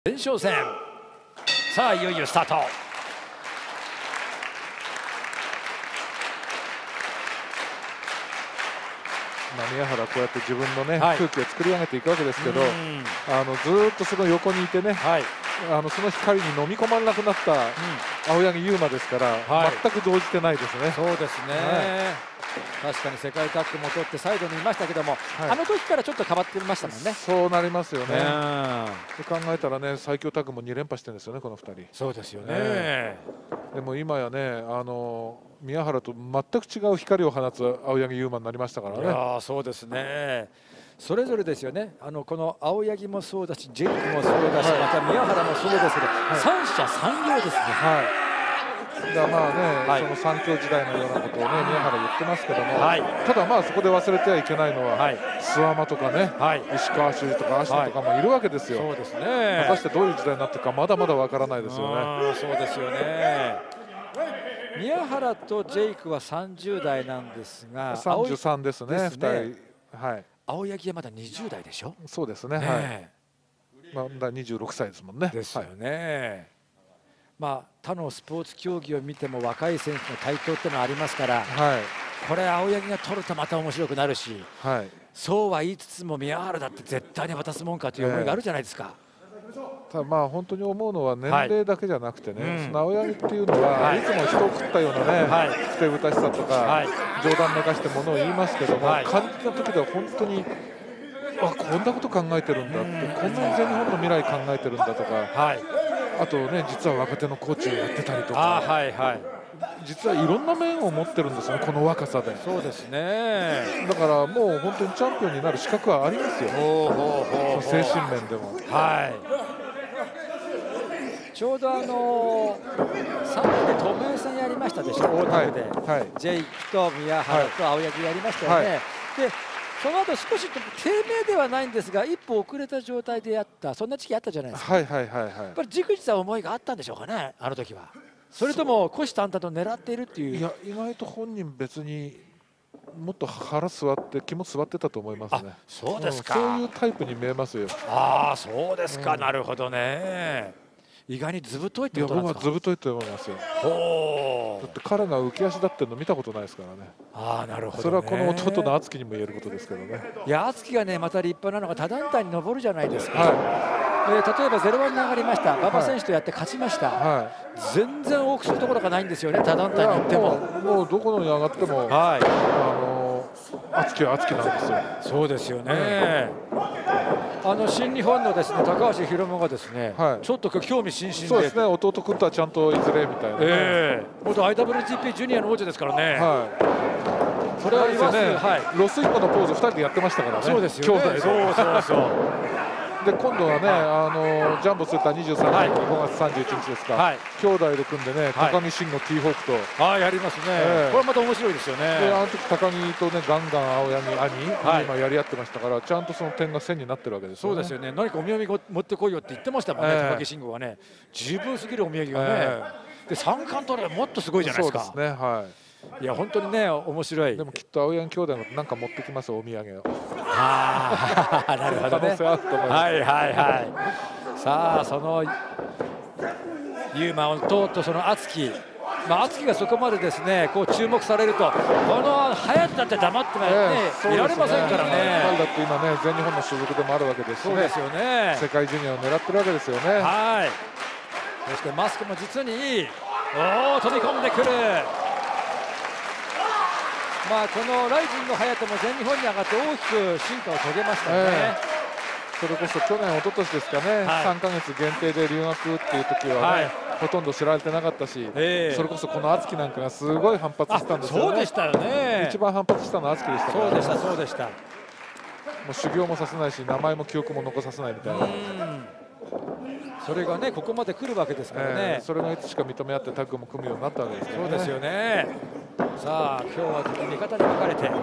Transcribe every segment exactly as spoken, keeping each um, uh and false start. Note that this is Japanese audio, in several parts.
前哨戦、さあいよいよスタート。 まあ、宮原はこうやって自分の、ね、 はい、 空気を作り上げていくわけですけど、あのずーっとその横にいてね、はい、あのその光に飲み込まれなくなった青柳優馬ですから、はい、全く動じてないですね。 そうですね、はい、確かに世界タッグも取ってサイドにいましたけども、はい、あの時からちょっと変わってましたもんね。 そうなりますよね。で考えたらね、最強タッグもに連覇してるんですよね、このふたり。 そうですよね、えー、でも今やね、あの宮原と全く違う光を放つ青柳優馬になりましたからね。 いやそうですね、それぞれですよね。あのこの青柳もそうだし、ジェイクもそうだし、はい、また宮原もそうですけど、はい、三者三様ですね。はい、 だまあね、はい、その三強時代のようなことをね、宮原言ってますけども、はい、ただまあそこで忘れてはいけないのは、はい、諏訪間とかね、はい、石川修司とか芦田とかもいるわけですよ。そうですね。果たしてどういう時代になっていくかまだまだわからないですよね。 そうですよね。宮原とジェイクはさんじゅう代なんですが、 さんじゅうさんですね、ふたり。はい。 青柳はまだにじゅう代でしょ。 そうですね。ね、はい。まあまだにじゅうろくさいですもんね。 ですよね。はい、まあ他のスポーツ競技を見ても若い選手の台頭ってのはありますから、はい、これ青柳が取るとまた面白くなるし、はい、そうは言いつつも宮原だって絶対に渡すもんかという思いがあるじゃないですか。えーただまあ本当に思うのは年齢だけじゃなくてね、はい、その青柳っていうのは、はい、いつも人を食ったようなね、はい、ふてぶたしさとか、はい、冗談めかしてものを言いますけども、はい、感じた時では本当にあこんなこと考えてるんだって、こんなに全日本の未来考えてるんだとか、はい、あとね実は若手のコーチをやってたりとか、はいはい、実はいろんな面を持ってるんですよね、この若さで。 そうですね。 だからもう本当にチャンピオンになる資格はありますよ。精神面でも。はい。 ちょうどあのさんねんで東名戦やりましたでしょ、大田区で、はいはい、ジェイクと宮原と青柳やりましたよね。はい、でその後少し低迷ではないんですが一歩遅れた状態でやった、そんな時期あったじゃないですか。やっぱりじくじた思いがあったんでしょうかね、あの時は。それとも虎視眈々と狙っているっていう。 いや意外と本人別にもっと腹座って気も座ってたと思いますね。 そうですか、 うん、そういうタイプに見えますよ。 ああそうですか、うん、なるほどね。意外にずぶといってことなんですか。 いや僕はずぶといと思いますよ。だって彼が浮き足立ってるの見たことないですからね。 ああなるほど、ね、 それはこの弟の敦貴にも言えることですけどね。 いや敦貴がねまた立派なのが他団体に上るじゃないですか。はい、えー、例えばゼロワンに上がりました、馬場選手とやって勝ちました。はい、全然多くするところがないんですよね、他団体に行っても。 もう、もうどこのに上がっても、はい、あの敦貴は敦貴なんですよ。 そうですよね。あの新日本のですね高橋宏夢がですね、はい、ちょっと興味津々で。 そうですね、弟君とはちゃんといずれみたいな、ね。ええー、元 アイダブリュージーピー ジュニアの王者ですからね。はい、 それはですね、はい、ロスインゴのポーズふたりでやってましたからね。 そうですよね。兄弟で。そうそうそう。 で今度はね、あのジャンボスーターにじゅうさんねんごがつさんじゅういちにちですか、はい、兄弟で組んでね、高木慎吾 T ホークと、 ああやりますね、えー、これまた面白いですよね。 であの時高木とねガンガン青柳兄、はい、今やり合ってましたから、ちゃんとその点が線になってるわけですよね。 そうですよね。何かお土産持ってこいよって言ってましたもんね、えー、高木慎吾はね。十分すぎるお土産がね、えー、で三冠取ればもっとすごいじゃないですか。 そうですね、はい、 いや本当にね面白い。 でもきっと青柳兄弟のなんか持ってきます、お土産を。 ああなるほどね。はいはいはい。さあそのユーマととその敦貴、まあ敦貴がそこまでですねこう注目されると、この隼人だって黙ってね、えー、いられませんからね。 だって今ね全日本の所属でもあるわけですし、ね、 そうですよね。 世界ジュニアを狙ってるわけですよね。 はい。そしてマスクも実にいい。おお飛び込んでくる。まあこのライジンの隼人も全日本に上がって大きく進化を遂げましたよね。えー、それこそ去年一昨年ですかね、はい、さんかげつ限定で留学っていう時はね、はい、ほとんど知られてなかったし、えー、それこそこの敦貴なんかがすごい反発したんですよね。 そうでしたよね。 一番反発したのは敦貴でしたから、 ね、そうでしたそうでした。もう修行もさせないし名前も記憶も残させないみたいな。 それがねここまで来るわけですからね、えー、 それがいつしか認め合ってタッグも組むようになったわけですからね。 そうですよね。さあ今日は味方に分かれて、味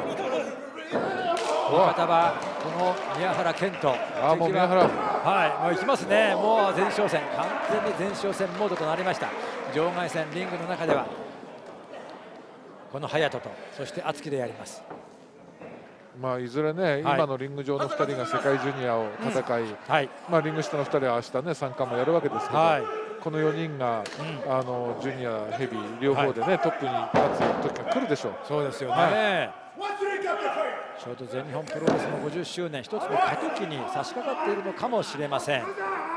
方はこの宮原健人。 あもう宮原、 はいもう行きますね。もう前哨戦、完全に前哨戦モードとなりました。場外戦リングの中ではこの隼人とそして敦貴でやります。 まあ、いずれね、はい、今のリング上のふたりが世界ジュニアを戦い、うんはい、まあ、リング下のふたりは明日ねさん冠もやるわけですけど、はい、このよにんが、うん、あのジュニア、ヘビー両方でね、はい、トップに立つ時が来るでしょう。 そうですよね、はい、ちょうど全日本プロレスのごじゅっしゅうねん、一つの過渡期に差し掛かっているのかもしれません。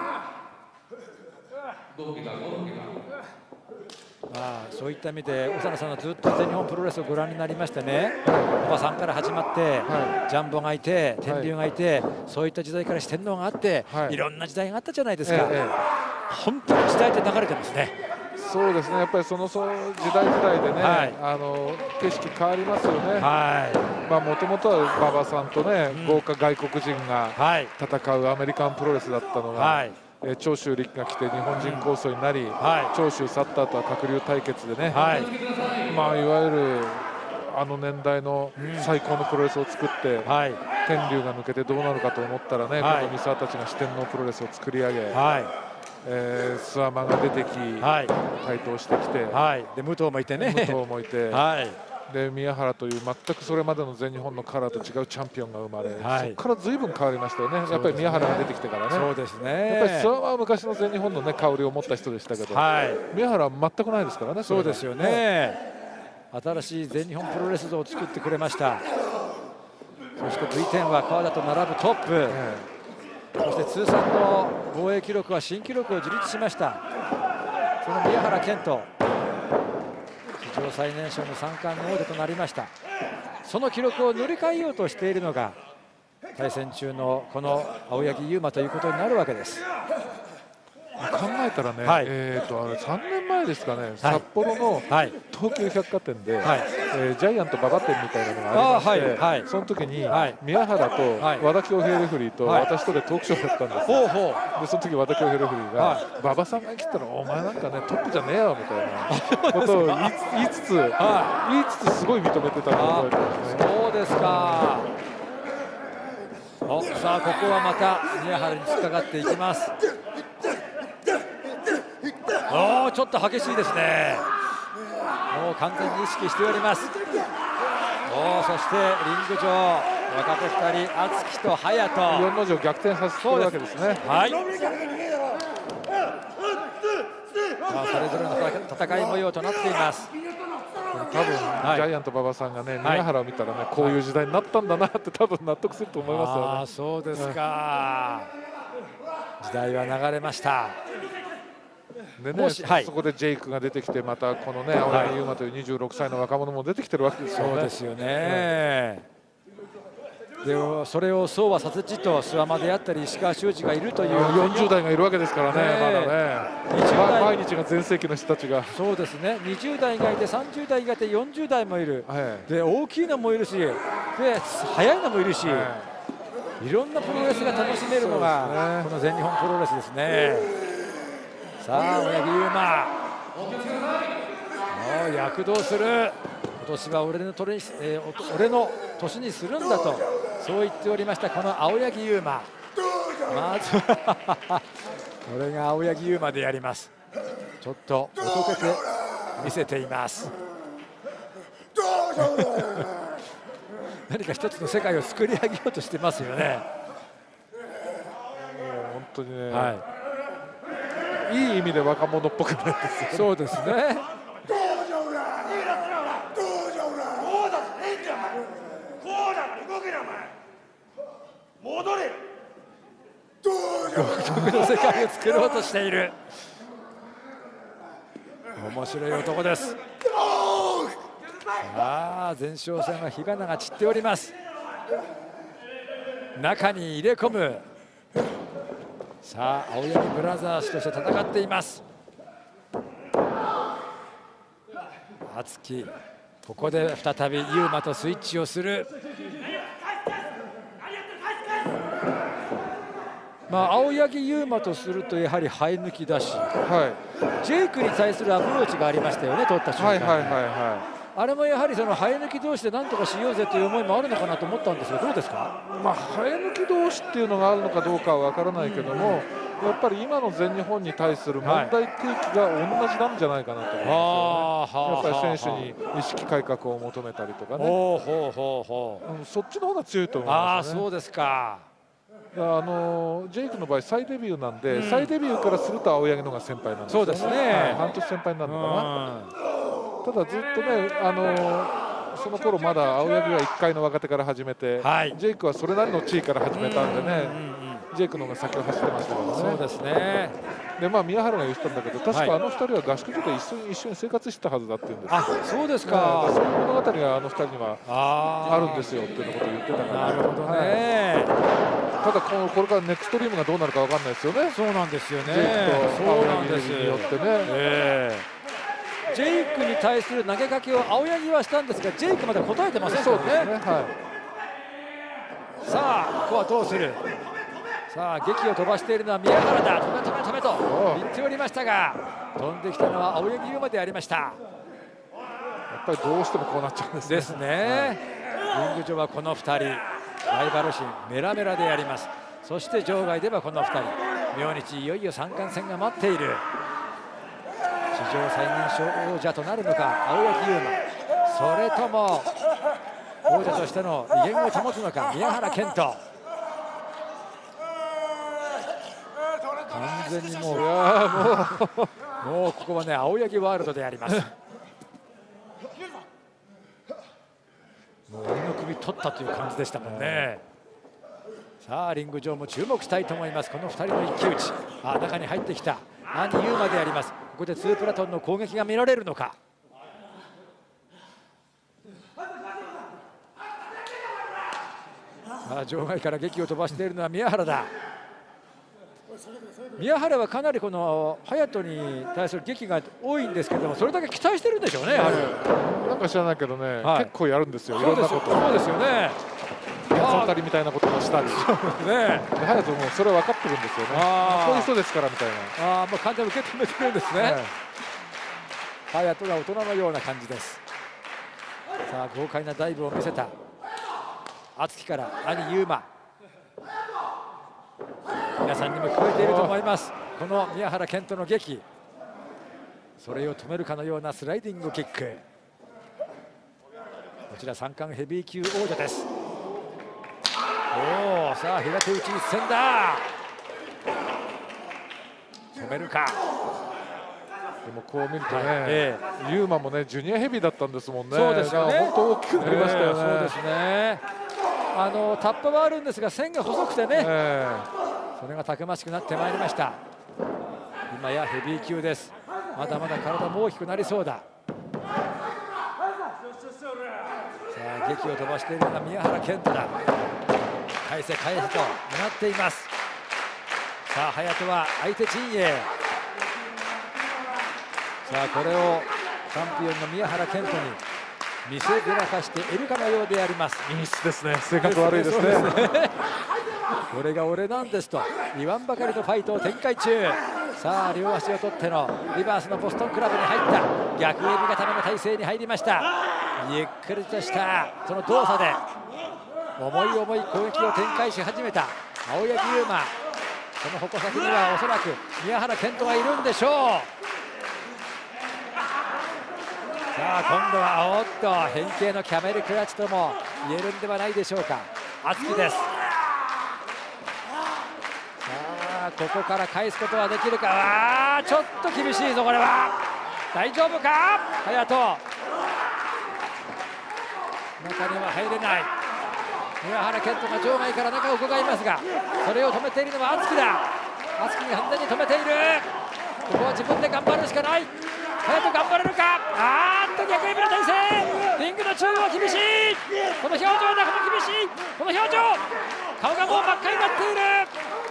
まあ、そういった意味で長野さんはずっと全日本プロレスをご覧になりましてね、おばさんから始まって、はい、ジャンボがいて天竜がいて、はい、そういった時代から四天王があって、はい、いろんな時代があったじゃないですか、ええ、本当に時代って流れてますね。 そうですね、やっぱりそのその時代時代でね、はい、あの景色変わりますよね。もともとは馬場さんとね、うん、豪華外国人が戦うアメリカンプロレスだったのが、はい、え長州力が来て日本人構想になり、はい、長州去った後は鶴竜対決でね、はい、まあ、いわゆるあの年代の最高のプロレスを作って、うん、はい、天竜が抜けてどうなるかと思ったらね、はい、この三沢たちが四天王プロレスを作り上げ、はい、えー、諏訪間が出てき、はい、台頭してきて、 はい、で武藤もいてね、 武藤もいて、はい、で宮原という全くそれまでの全日本のカラーと違うチャンピオンが生まれ、はい、そこからずいぶん変わりましたよね、やっぱり宮原が出てきてからね。 そうですね、 やっぱり諏訪は昔の全日本の、ね、香りを持った人でしたけど、はい、宮原は全くないですからね。 そうですよね、新しい全日本プロレス像を作ってくれました。そして ブイテン は川田と並ぶトップ、ね、そして通算の防衛記録は新記録を樹立しました。その宮原健人、史上最年少の三冠の王者となりました。その記録を塗り替えようとしているのが対戦中のこの青柳優馬ということになるわけです。 考えたらね、はい、えーとあれさんねんまえですかね、はい、札幌の東急百貨店で、はい、えー、ジャイアント馬場店みたいなのがありまして、はい、その時に、はい、宮原と和田恭平レフェリーと私とでトークショーだったんですよ、はい、でその時和田恭平レフェリーが、はい、馬場さんが来たらお前なんかねトップじゃねえよみたいなことを言い言いつつ、はい、言いつつすごい認めてたのを覚えてますね。 そうですか。お、さあここはまた宮原に突っかかっていきます。おー、ちょっと激しいですね。もう完全に意識しております。おー、そしてリング上若手ふたり、敦貴と隼人、 四の字を逆転させているわけですね。 はい、まあ、それぞれの戦い模様となっています。 多分、はい、ジャイアント馬場さんがね、宮原を見たらね、こういう時代になったんだなって多分納得すると思いますよね。 あ、そうですか、うん、時代は流れました。 でね、はい、そこでジェイクが出てきて、またこのね青柳優馬というにじゅうろくさいの若者も出てきてるわけですよね。 そうですよね、うん、でそれをそうはさせじと諏訪間であったり石川修司がいるというよんじゅう代がいるわけですからね、ね、まだね、毎日が全盛期の人たちが。 そうですね、にじゅう代がいてさんじゅう代がいてよんじゅう代もいる、はい、で大きいのもいるし、で速いのもいるし、はい、いろんなプロレスが楽しめるのが、ね、この全日本プロレスですね。さあ青柳優馬、もう躍動する、今年は俺のトレ、えー、俺の年にするんだと、そう言っておりましたこの青柳優馬。まずはこれが青柳優馬でやります。ちょっとおとけて見せています何か一つの世界を作り上げようとしてますよね。 もう本当にね、はい、いい意味で若者っぽくないですよね。 そうですね。独特の世界を作ろうとしている面白い男です。さあ前哨戦は火花が散っております。中に入れ込む。さあ青柳ブラザーズとして戦っています。敦貴、ここで再び優馬とスイッチをする。まあ、青柳優馬とするとやはり生え抜きだし、はい、ジェイクに対するアプローチがありましたよね、取った瞬間に。あれもやはりその生え抜き同士で何とかしようぜという思いもあるのかなと思ったんですが、どうですか。 まあ、生え抜き同士っていうのがあるのかどうかは分からないけども、 やっぱり今の全日本に対する問題提起が同じなんじゃないかなと思いますよね。やっぱり選手に意識改革を求めたりとかね、うん、そっちの方が強いと思いますね。 あ、そうですか。 あのジェイクの場合再デビューなんで、うん、再デビューからすると青柳の方が先輩なんですよね。 そうですね、 はい、半年先輩になるのかな。ただずっとね、あのその頃まだ青柳はいっかいの若手から始めて、はい、ジェイクはそれなりの地位から始めたんでね、ジェイクの方が先を走ってましたからね。 そうですね。 で、まあ、宮原が言ってたんだけど、確かあのふたりは合宿所で一緒に一緒に生活してたはずだっていうんです。 あ、そうですか。 そういう物語があのふたりにはあるんですよっていうことを言ってたから。 なるほどね。 はい、ただこのこれからネクストリームがどうなるかわかんないですよね。 そうなんですよね。 ジェイクと青柳によってね。えー、ジェイクに対する投げかけを青柳はしたんですが、ジェイクまで答えてませんからね。そうですね。はい。さあ、ここはどうする。さあ、劇を飛ばしているのは宮原だ。止め止め止めと言っておりましたが、飛んできたのは青柳優馬でありました。やっぱりどうしてもこうなっちゃうんですね。 ですね。はい、リング上はこのふたり、ライバル心メラメラであります。そして場外ではこのふたり、明日いよいよ三冠戦が待っている。史上最年少王者となるのか青柳優馬、それとも王者としての威厳を保つのか宮原健人。完全にもう、もうもうここはね、青柳ワールドであります。もう鬼の首取ったという感じでしたもんね。さあ、リング上も注目したいと思います。このふたりの一騎打ち。あ、中に入ってきた兄優馬であります。ここでツープラトンの攻撃が見られるのか。あ、場外から劇を飛ばしているのは宮原だ。宮原はかなりこの隼人に対する劇が多いんですけども、それだけ期待してるんでしょうね。 なんか知らないけどね、はい、結構やるんですよ。いろんなこと。 そうですよね。 八つ当たりみたいなことをしたり。ね。隼人もそれ分かってるんですよね。こういう人ですからみたいな。 ああ、もう完全に受け止めてるんですね。隼人が大人のような感じです。さあ、豪快なダイブを見せた敦貴から兄優馬。皆さんにも聞こえていると思います。この宮原健人の劇、それを止めるかのようなスライディングキック。こちら三冠ヘビー級王者です。おお、さあ平手打ち一戦だ。止めるか。 でもこう見るとね、ええ、ユーマもねジュニアヘビーだったんですもんね。 そうですよね。 本当大きくなりましたよね。 えー、そうですね。あのタッパはあるんですが線が細くてね。えーそれがたくましくなってまいりました。今やヘビー級です。まだまだ体も大きくなりそうだ。さあ、劇を飛ばしているのが宮原健人だ。返せ返せとなっています。さあ、隼人は相手陣営。さあ、これをチャンピオンの宮原健人に見せびらかしているかのようであります。 いい質ですね。性格悪いですね。 これが俺なんですと言わんばかりのファイトを展開中。さあ、両足を取ってのリバースのボストンクラブに入った逆エビ固めの体勢に入りました。ゆっくりとしたその動作で重い重い攻撃を展開し始めた青柳優馬。その矛先にはおそらく宮原健人がいるんでしょう。さあ、今度はおっと変形のキャメルクラッチとも言えるんではないでしょうか。敦貴です。ここから返すことはできるか。あー、ちょっと厳しいぞこれは。大丈夫か隼人。中には入れない。宮原健人が場外から中を伺いますが、それを止めているのは敦貴だ。敦貴が完全に止めている。ここは自分で頑張るしかない。隼人頑張れるか。あーっと逆エビの体勢。リングの中央厳しい。この表情だ。この厳しいこの表情。顔がもう真っ赤になっている。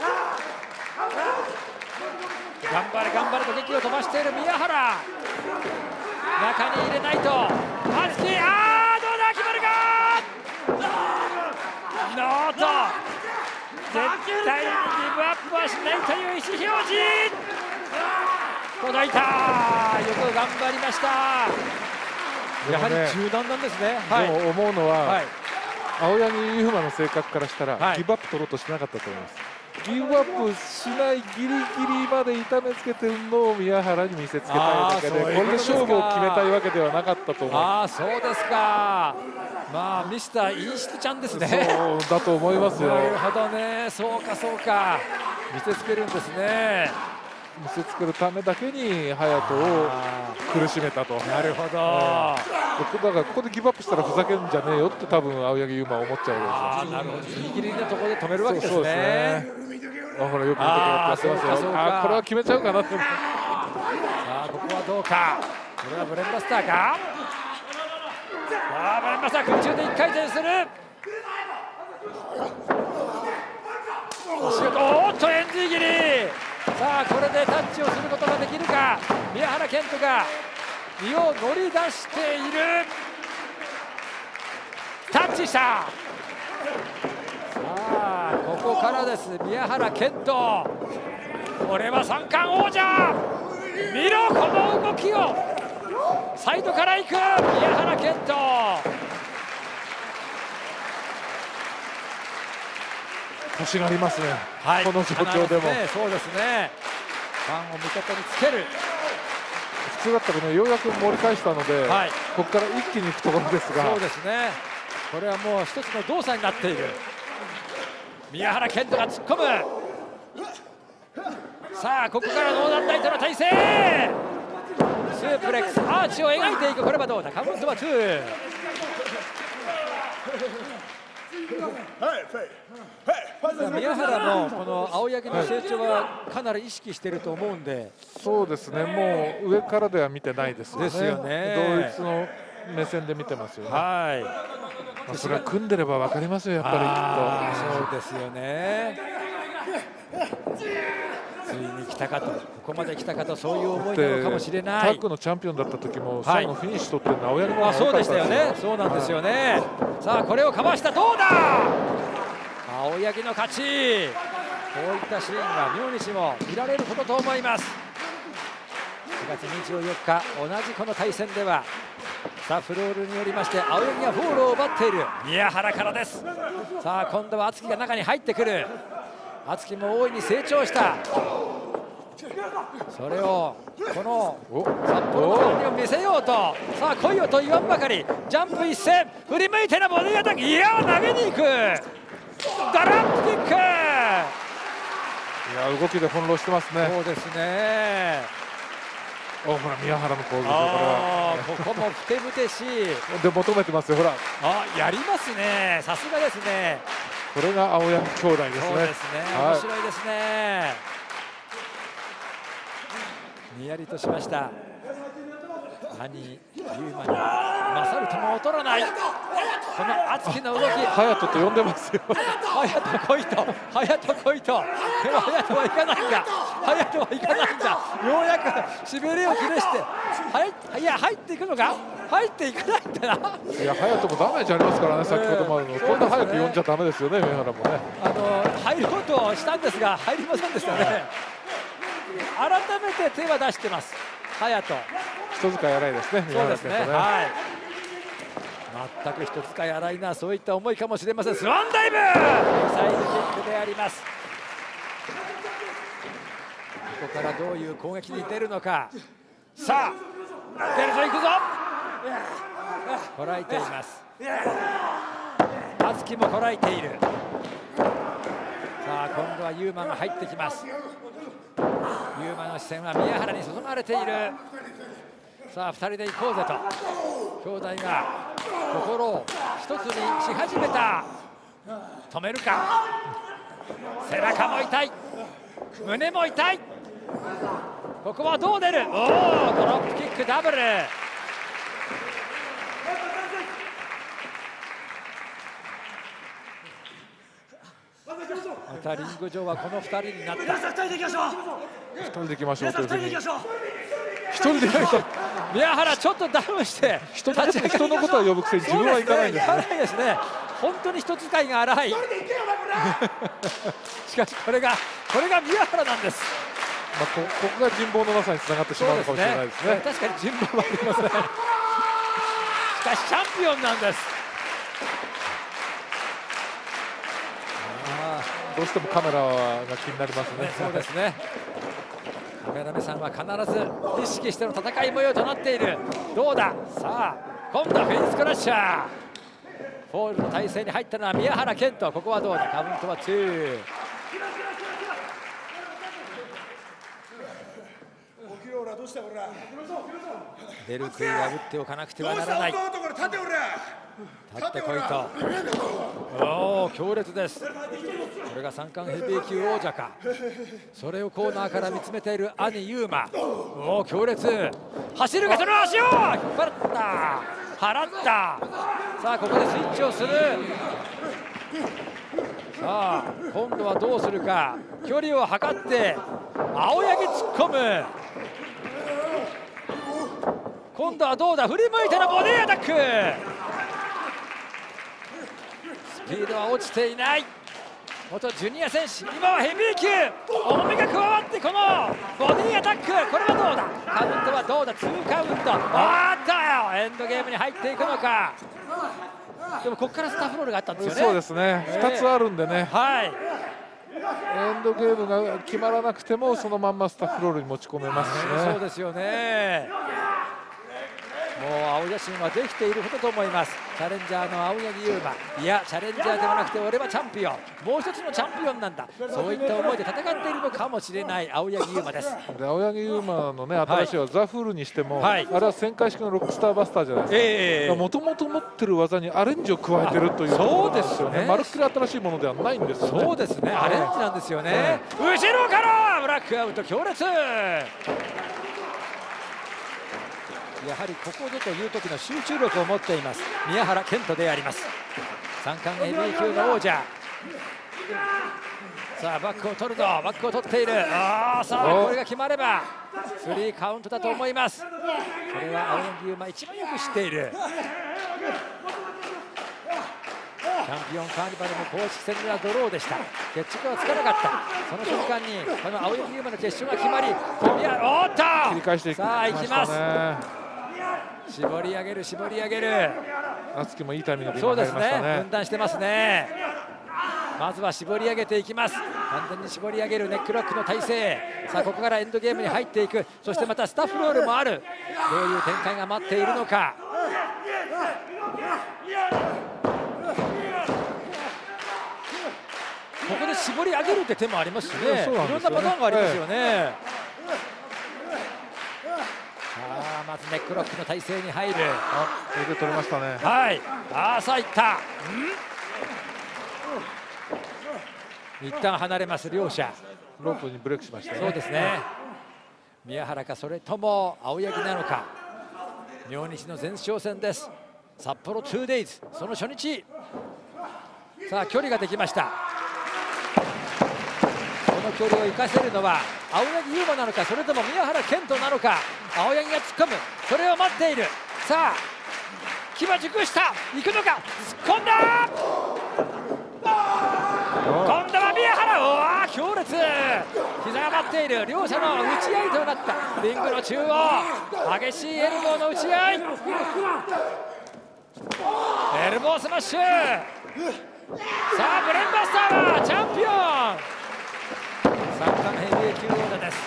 頑張れ頑張れと劇を飛ばしている宮原。中に入れないと敦貴。あー、どうだ、決まるか。ノート。絶対にギブアップはしないという意思表示。届いた。よく頑張りました。やはり中段なんですね。 はい、でも思うのは、はい、青柳優馬の性格からしたら、はい、ギブアップ取ろうとしてなかったと思います。 ギブアップしないギリギリまで痛めつけてるのを宮原に見せつけたいだけで、これで勝負を決めたいわけではなかったと思う。 ああ、そうですか。まあミスターインシトちゃんですね。 そうだと思いますよ。 なるほどね、そうかそうか、見せつけるんですね。 見せつけるためだけに隼人を苦しめたと。 なるほど、 だからここでギブアップしたらふざけんじゃねえよって多分青柳優馬は思っちゃうわけですよ。 なるほど、ギリギリのところで止めるわけですね。 そうですね。あ、ほらよく見てやってますよ。あ、これは決めちゃうかなって。さあ、ここはどうか。これはブレンバスターか。さあブレンバスター空中でいっかい転する。おっとエンジー切り。さあこれでタッチをすることができるか。宮原健人が身を乗り出している。タッチした。さあここからです。宮原健人、これは三冠王者。見ろこの動きを。サイドから行く宮原健人。 欲しがりますね、はい、この状況でも、 ね、そうですね、ファンを味方につける。 普通だったらね、ようやく盛り返したので、はい、ここから一気にいくところですが、 そうですね、これはもう一つの動作になっている。宮原健人が突っ込む。さあここからノーダンダイとの体勢、スープレックスアーチを描いていく。これはどうだ。カウントはツー。宮原もこの青柳の成長はかなり意識していると思うんで、 そうですね、もう上からでは見てないですよね。 ですよね。 同一の目線で見てますよね。 はい。 まあそれは組んでれば分かりますよ、やっぱりきっと。そうですよね。ついに来たかと、ここまで来たかと、そういう思いなのかもしれない。 タッグのチャンピオンだった時も最後フィニッシュ取って青柳の方がそうでしたよね。そうなんですよね。はい、さあこれをかわした。どうだ。青柳の勝ち。こういったシーンが明日も見られることと思います。しがつにじゅうよっか、同じこの対戦ではスタッフロールによりまして青柳がフォールを奪っている。宮原からです。さあ今度は敦貴が中に入ってくる。敦貴も大いに成長した。それをこの札幌のファンにも見せようと、さあ来いよと言わんばかり、ジャンプ一戦、振り向いてのボディアタック、いや投げに行く。ドラップキック。いや動きで翻弄してますね。 そうですね。 お、ほら宮原の攻撃、これはここもふてぶてしいで求めてますよ。ほら、 あ、やりますね。さすがですね。 これが青柳兄弟ですね。 そうですね、面白いですね。はい、にやりとしました。兄優馬に勝るとも劣らないこの敦貴の動き。 隼人と呼んでますよ。 隼人来いと、隼人来いと。でも隼人はいかないんだ。隼人はいかないんだ。ようやくしびれを切らして、はい、いや入っていくのか。入っていかないんだな。 いや隼人もダメージありますからね。先ほどもあるの、こんな早く呼んじゃダメですよね。宮原もね、 あの入ろうとしたんですが入りませんでしたね。改めて手は出してます隼人。 人使い荒いですね。 そうですね。はい。全く人使い荒いな、そういった思いかもしれません。スワンダイブ、サイドキックであります。ここからどういう攻撃に出るのか。さあ出るぞ、行くぞ。こらえています。敦貴もこらえている。さあ今度はユーマが入ってきます。ユーマの視線は宮原に注がれている。さあふたりで行こうぜと兄弟が心を一つにし始めた。止めるか。背中も痛い、胸も痛い。ここはどう出る。おお、ドロップキックダブル。またリング上はこのふたりになった。 ふたりで行きましょう。ふたりで行きましょうというふうに。 一人で行きましょう。宮原ちょっとダウンして人の人のことは呼ぶくせに自分は行かないんですね。 行かないですね。本当に人使いが荒い。しかしこれがこれが宮原なんです。 まあこここが人望のなさにつながってしまうかもしれないですね。 確かに人望はありますね。しかしチャンピオンなんです。 どうしてもカメラが気になりますね。 そうですね。カメラ目さんは必ず意識しての戦い模様となっている。どうだ、さあ今度はフェイスクラッシャー。フォールの体勢に入ったのは宮原健人。ここはどうだ、カウントはツー。ベルクイが打っておかなくてはならない。立ってこいと。おお、強烈です。これが三冠ヘビー級王者か。それをコーナーから見つめている兄優馬。おお、強烈。走るがその足を引っ張った払った。さあここでスイッチをする。さあ今度はどうするか。距離を測って青柳突っ込む。今度はどうだ、振り向いてのボディアタック。スピードは落ちていない。元ジュニア選手、今はヘビー級重みが加わってこのボディアタック。これはどうだ、カウントはどうだ、ツーカウント。あったよ、エンドゲームに入っていくのか。でもここからスタッフロールがあったんですよね。 そうですね、ふたつあるんでね、 はい、 エンドゲームが決まらなくてもそのまんまスタッフロールに持ち込めますしね。 そうですよね。もう青写真はできていることと思います。チャレンジャーの青柳優馬。いやチャレンジャーではなくて俺はチャンピオン、もう一つのチャンピオンなんだ、そういった思いで戦っているのかもしれない青柳優馬です。 で青柳優馬のね新しい技、はい、ザ・フールにしても、はい、あれは旋回式のロックスターバスターじゃないですか。もともと持ってる技にアレンジを加えてるというところなんですよね。まるっきり新しいものではないんですよね。そうですね、アレンジなんですよね。後ろからブラックアウト強烈。やはりここでという時の集中力を持っています宮原健人であります。三冠ヘビー級の王者。さあバックを取るぞ、バックを取っている。あさあこれが決まればスリーカウントだと思います。これは青柳優馬一番よく知っている。チャンピオンカーニバルも公式戦ではドローでした。決着はつかなかった。その瞬間にこの青柳優馬の決勝が決まり、おっと切り返していきましたね。さあ行きます。絞り上げる絞り上げる。夏樹もいいタイミングで今入りましたね。 そうですね、分断してますね。まずは絞り上げていきます。完全に絞り上げるネックロックの体勢。さあここからエンドゲームに入っていく。そしてまたスタッフロールもある。どういう展開が待っているのか。ここで絞り上げるって手もありますしね、いろんなパターンがありますよね。ええ、さあまずネックロックの体勢に入る。 あ、これで取れましたね。 はい、ああさあいった。一旦離れます両者。 ロープにブレイクしましたね。 そうですね。宮原かそれとも青柳なのか。明日の前哨戦です。札幌 ツーデイズ その初日。さあ距離ができました。この距離を生かせるのは青柳優馬なのか、それとも宮原健人なのか。青柳が突っ込む、それを待っている。さあ牙熟した、行くのか、突っ込んだ。今度は宮原、おわ強烈。膝が待っている。両者の打ち合いとなったリングの中央、激しいエルボーの打ち合い。エルボースマッシュ。さあブレンバスターはチャンピオン三冠ヘビー級王者です。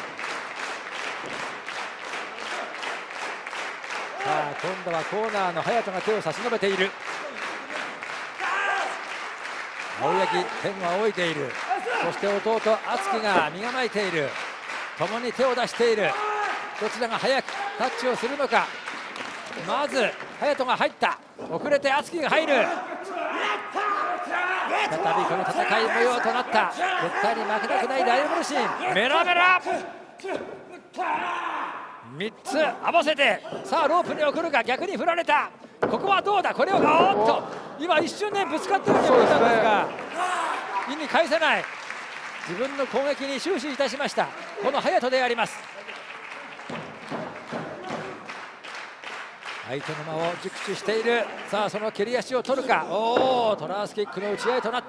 さあ今度はコーナーの隼人が手を差し伸べている。青柳天を仰いでいる。そして弟敦貴が身構えている。共に手を出している。どちらが早くタッチをするのか。まず隼人が入った。遅れて敦貴が入る。再びこの戦い模様となった。絶対に負けたくないライバルシーン。メラメラみっつ合わせて、さあロープに送るが逆に振られた。ここはどうだ、これをおっと今一瞬ねぶつかったように思ったんですが、意に返せない。自分の攻撃に終始いたしましたこの隼人であります。相手の間を熟知している。さあその蹴り足を取るか。おおトラースキックの打ち合いとなった。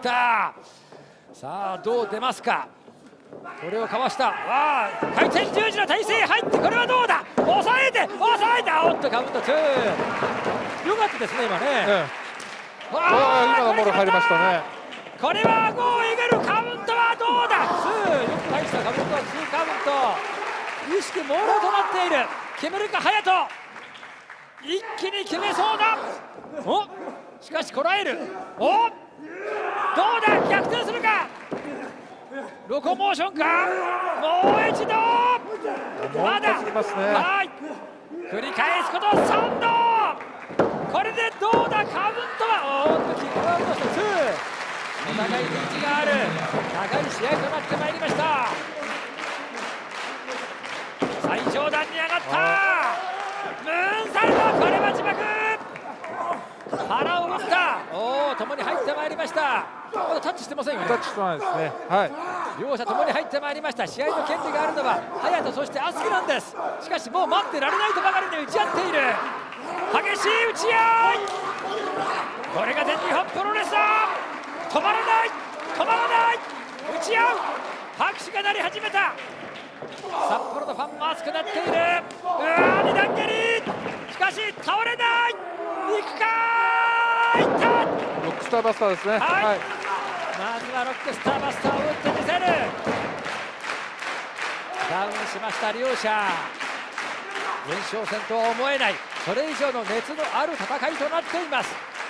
さあどう出ますか。これをかわした。あ回転十字の体勢入って、これはどうだ、抑えて抑えて、おっとカウントツー。よかったですね今ね、ええ、 ああ今のボール入りましたね。 これはゴーエゲルカウントはうだツーよく返したカウントはツーカウント。意識朦朧となっている。決めるか隼人。一気に決めそうだ。おしかしこらえる。おどうだ逆転するか。ロコモーションか。もう一度まだ、 ね、 はい繰り返すことさんど。これでどうだカウントはおーっとキックアウトしてツー。お互いリーチがある長い試合となってまいりました。最上段に上がったムーンサルト。これは自爆腹を打った。おお共に入ってまいりました。まだタッチしてませんよね。 タッチしてないですね。はい、 両者ともに入ってまいりました。試合の権利があるのは隼人そして敦貴なんです。しかしもう待ってられないとばかりで打ち合っている。激しい打ち合い。これが全日本プロレスだ。止まらない止まらない打ち合う。拍手が鳴り始めた。札幌のファンも熱くなっている。うわー二段蹴り。しかし倒れない。いくかー。いった。 ロックスターバスターですね。はい、 はい、まずはロックスターバスターを打ってみせる。ダウンしました両者。前哨戦とは思えないそれ以上の熱のある戦いとなっています。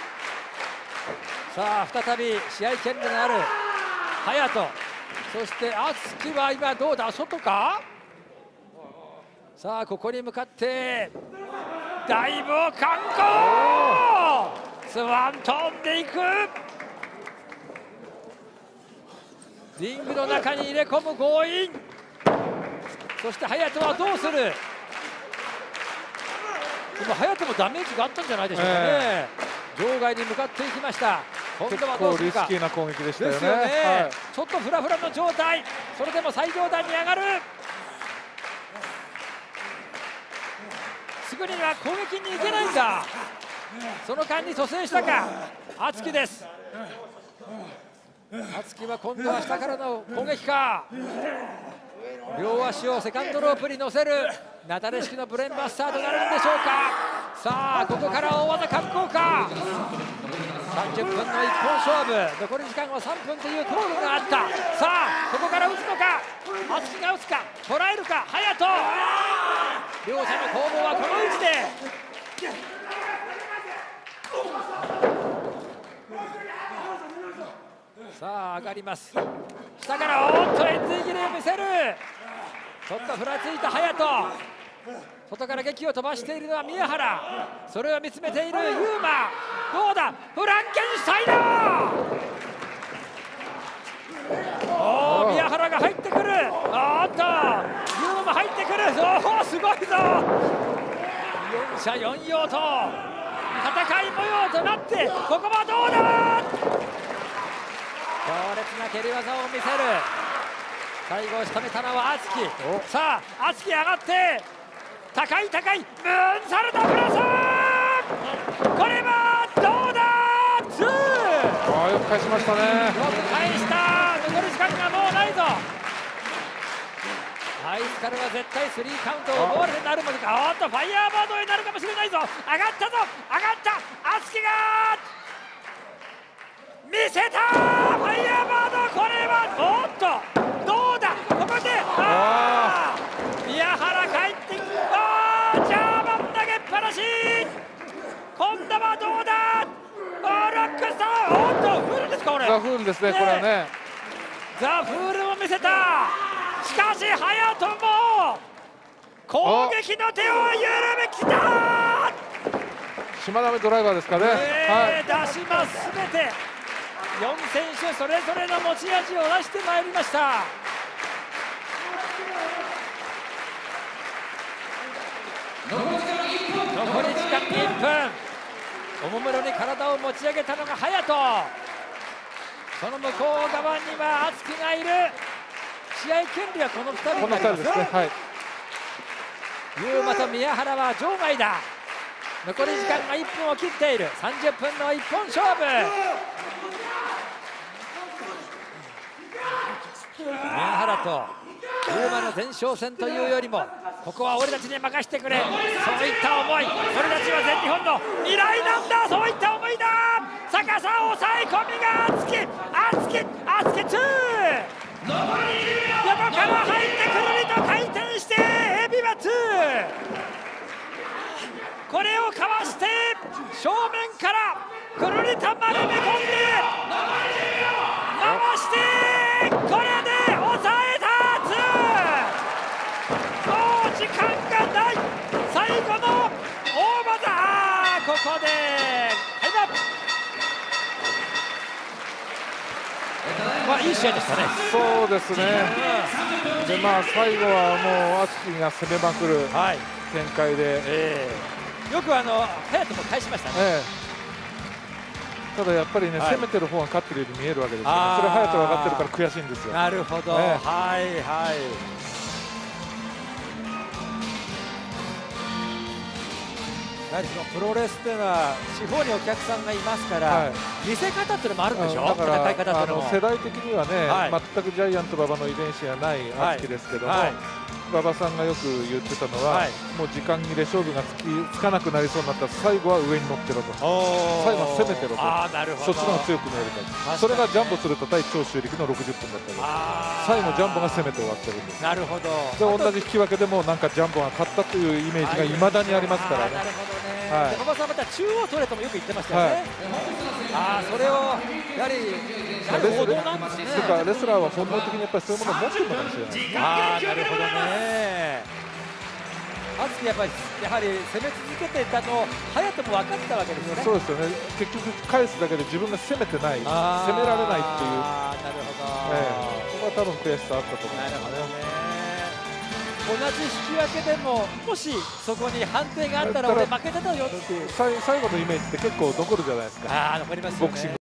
さあ再び試合権利のある隼人、そして敦貴は今どうだ外か。さあここに向かってダイブを敢行。スワン飛んでいく。リングの中に入れ込む強引。そして隼人はどうする。今隼人もダメージがあったんじゃないでしょうかね、えー、場外に向かっていきました。今度はどうするか。 結構リスキーな攻撃でしたよね。 ですよね、 はい、 ちょっとフラフラの状態。それでも最上段に上がる。すぐには攻撃に行けないんだ。その間に蘇生したか敦貴です。敦貴は今度は下からの攻撃か。両足をセカンドロープに乗せるナタレ式のブレンバスターとなるんでしょうか。さあここから大技敢行か。さんじゅっぷんの一本勝負。残り時間はさんぷんというコールがあった。さあここから打つのか。敦貴が打つか捉えるか隼人。両者の攻防はこの位置で。さあ上がります。下からおっとエンディ切れを見せる。ちょっとふらついた隼人。外から撃を飛ばしているのは宮原。それを見つめているユーマ。どうだフランケンシュタイナー。おお宮原が入ってくる。おっとユーマも入ってくる。おおすごいぞ。よん者よん様と戦い模様となって、ここはどうだ。強烈な蹴り技を見せる。最後を仕留めたのは敦貴。さあ敦貴上がって高い高いムーンサルトプラス。これはどうだ。ツー。 ああよく返しましたね。 よく返した。残り時間がもうないぞ。アイスカルは絶対スリーカウントをゴールでなるまでか。おっとファイヤーバードになるかもしれないぞ。上がったぞ上がった。敦貴が見せた。ファイヤーバード。これはおっとどうだ。ここでああ宮原帰ってきた。ジャーマン投げっぱなし。今度はどうだ。あロックスター。おっとフールですかこれ。 ザ・フールですね、ねこれはね。 ザ・フールを見せた。しかし隼人も攻撃の手を緩めきた。 島田ドライバーですかね、 えーはい、出しますすべてよん選手それぞれの持ち味を出してまいりました。残り時間いっぷん。おもむろに体を持ち上げたのが隼人。その向こう側には敦貴がいる。試合権利はこのふたりになります。 ですね、はい、 ユーマと宮原は場外だ。残り時間がいっぷんを切っている。さんじゅっぷんの一本勝負。宮原とユーマの前哨戦というよりも、ここは俺たちに任せてくれ、そういった思い。俺たちは全日本の未来なんだ、そういった思いだ。逆さ抑え込みが敦貴、敦貴、敦貴ツー。 入ってくるりと回転してエビバツ、これをかわして正面からくるりと丸め込んで回して、これで抑えた。もう時間がない、最後の大技、ここでタイムアップ。まあいい試合でしたね。 そうですね。でまあ最後はもうアツキが攻めまくる展開で、 えー、よくあの隼人も返しましたね。えー、ただやっぱりね、はい、攻めてる方が勝ってるように見えるわけですよ、ね、それ隼人が分かってるから悔しいんですよ。 なるほど、えー、はいはい。やはりそのプロレスというのは地方にお客さんがいますから、はい、見せ方っていうのもあるんでしょ。だから戦い方っていうのも世代的にはね、はい、全くジャイアント馬場の遺伝子がないアツキですけども、はいはい、馬場さんがよく言ってたのは、はい、もう時間切れ勝負がつきつかなくなりそうになったら最後は上に乗ってろと、最後は攻めてろと、そっちの方が強く見えると。それがジャンボすると対長州力のろくじゅっぷんだったり、最後ジャンボが攻めて終わってるんです。 なるほど。 で同じ引き分けでもなんかジャンボが勝ったというイメージがいまだにありますからね。 はい、馬場さんまた中央取れともよく言ってましたよね。はい、ああ、それをやはり王道なんですね。 レスラーは本能的にやっぱりそういうものを持ってるのかもしれない。 ああ、なるほどね。アツキやっぱりやはり攻め続けていたのを隼人も分かったわけですね。 そうですよね。結局返すだけで自分が攻めてない、攻められないっていう。 ああ、なるほど。 ええ、そこは多分悔しさあったと思うんですよね。 同じ引き分けでももしそこに判定があったら俺負けてたよっていう最後のイメージって結構残るじゃないですか。 ああ、残りますよね。ボクシング